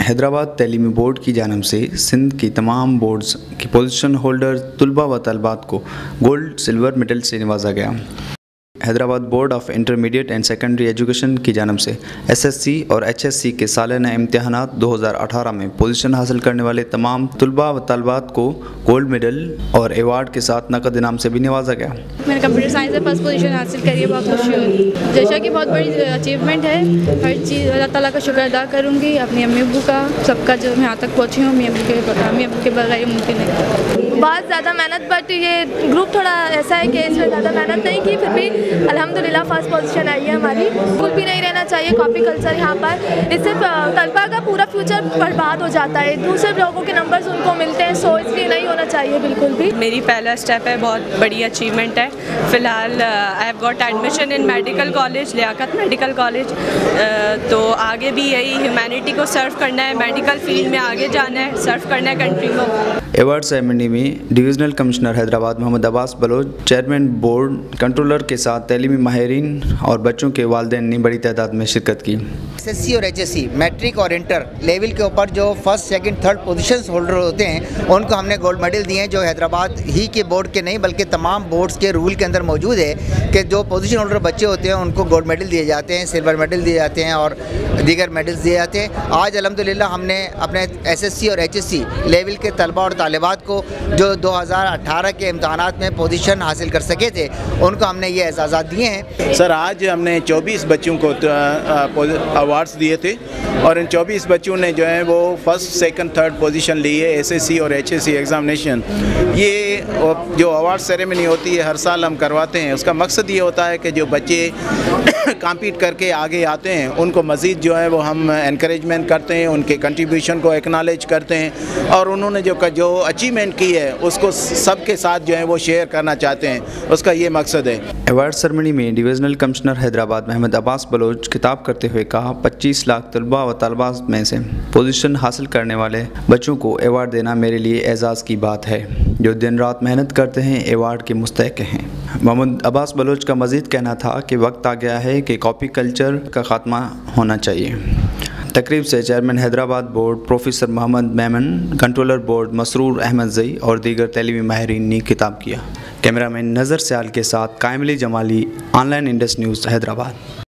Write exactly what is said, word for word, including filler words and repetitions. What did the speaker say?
حیدرآباد تعلیمی بورڈ کی جانب سے سندھ کی تمام بورڈز کی پوزیشن ہولڈر طلباء و طالبات کو گولڈ سلور میڈل سے نوازا گیا۔ Hyderabad board of intermediate and secondary education کی جانب سے ایس ایس سی اور ایچ ایس سی کے سالانہ امتحانات دو ہزار اٹھارہ میں پوزیشن حاصل کرنے والے تمام طلباء و طالبات کو گولڈ میڈل اور ایوارڈ کے ساتھ نقد انعام سے بھی نوازا گیا۔ میں نے کمپیوٹر سائنس میں فرسٹ پوزیشن حاصل کری ہے، بہت خوشی ہو رہی ہے۔ جیسا کہ بہت بڑی اچیومنٹ ہے، ہر چیز اللہ تعالیٰ کا شکر ادا کروں گی، اپنی امی ابو کا، سب کا جو میں یہاں تک پہنچی ہوں، امی ابو کے امی ابو کے بغیر ممکن ہے۔ بہت زیادہ محنت، بٹ یہ گروپ تھوڑا ایسا ہے کہ اس میں زیادہ محنت نہیں کی، پھر بھی الحمدللہ فرسٹ پوزیشن آئی ہے ہماری۔ بالکل بھی نہیں رہنا چاہیے کاپی کلچر یہاں پر، اس سے طلباء کا پورا فیوچر برباد ہو جاتا ہے، دوسرے لوگوں کے نمبرز ان کو ملتے ہیں، سو اس لیے نہیں ہونا چاہیے بالکل بھی۔ میری پہلا اسٹیپ ہے، بہت بڑی اچیومنٹ ہے۔ فی الحال I have got admission in medical college, Liaquat medical college, تو آگے بھی یہی ہیومینٹی کو سرو کرنا ہے، میڈیکل فیلڈ میں آگے جانا ہے، سرو کرنا ہے کنٹری کو۔ ایوارڈ سیریمنی میں divisional commissioner Hyderabad Muhammad Abbas Baloch, chairman board, controller کے ساتھ تعلیمی ماہرین اور بچوں کے والدین نے بڑی تعداد میں شرکت کی۔ ایس ایس سی اور ایچ ایس سی میٹرک اور انٹر لیول کے اوپر جو first second third positions holder ہوتے ہیں ان کو ہم نے گولڈ میڈل دیے ہیں، جو حیدرآباد ہی کے بورڈ کے نہیں بلکہ تمام بورڈز کے رول کے اندر موجود ہے کہ جو پوزیشن ہولڈر بچے ہوتے ہیں ان کو گولڈ میڈل دیے جاتے ہیں، سلور میڈل دیے جاتے ہیں اور دیگر میڈلز دیے جاتے ہیں۔ آج الحمدللہ ہم نے اپنے ایس ایس سی اور ایچ ایس سی لیول کے طلباء اور طالبات کو جو دو ہزار اٹھارہ کے امتحانات میں پوزیشن حاصل کر سکے تھے ان کو ہم نے یہ اعزازات دیے ہیں۔ سر آج ہم نے چوبیس بچوں کو ایوارڈس دیے تھے اور ان چوبیس بچوں نے جو ہے وہ فرسٹ سیکنڈ تھرڈ پوزیشن لی ہے ایس ایس سی اور ایچ ایس سی ایگزامینیشن۔ یہ جو ایوارڈ سیریمنی ہوتی ہے ہر سال ہم کرواتے ہیں، اس کا مقصد یہ ہوتا ہے کہ جو بچے کمپیٹ کر کے آگے آتے ہیں ان کو مزید جو ہے وہ ہم انکریجمنٹ کرتے ہیں، ان کے کنٹریبیوشن کو ایکنالج کرتے ہیں اور انہوں نے جو جو اچیومنٹ کی ہے اس کو سب کے ساتھ جو ہے وہ شیئر کرنا چاہتے ہیں، اس کا یہ مقصد ہے۔ ایوارڈ سرمنی میں ڈویژنل کمشنر حیدرآباد محمد عباس بلوچ خطاب کرتے ہوئے کہا، پچیس لاکھ طلباء و طالبات میں سے پوزیشن حاصل کرنے والے بچوں کو ایوارڈ دینا میرے لیے اعزاز کی بات ہے، جو دن رات محنت کرتے ہیں ایوارڈ کے مستحق ہیں۔ محمد عباس بلوچ کا مزید کہنا تھا کہ وقت آ گیا ہے کہ کاپی کلچر کا خاتمہ ہونا چاہیے۔ تقریب سے chairman Hyderabad board professor Muhammad Memon, controller board Masroor Ahmad Zai اور دیگر تعلیمی ماہرین نے خطاب کیا۔ کیمرہ مین نظر سیال کے ساتھ Qaim Ali Jamali, online Indus news, Hyderabad.